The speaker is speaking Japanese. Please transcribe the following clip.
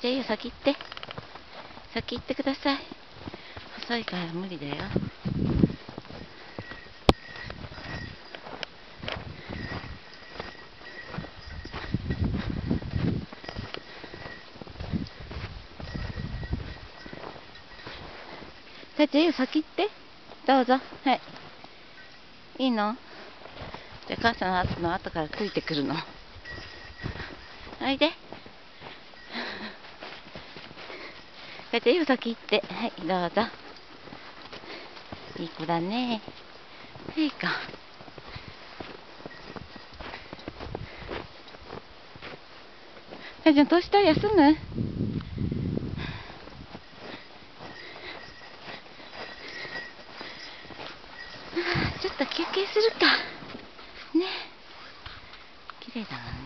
じゃあいいよ、先行って。先行ってください。細いから無理だよ。じゃあいいよ、先行って。どうぞ。はい。いいの？じゃあ母さんの後からついてくるの。おいで。じゃあいいよ、先行って。はい、どうぞ。いい子だね。いいか。じゃあどうした？休む？ちょっと休憩するか。ね。綺麗だもんね。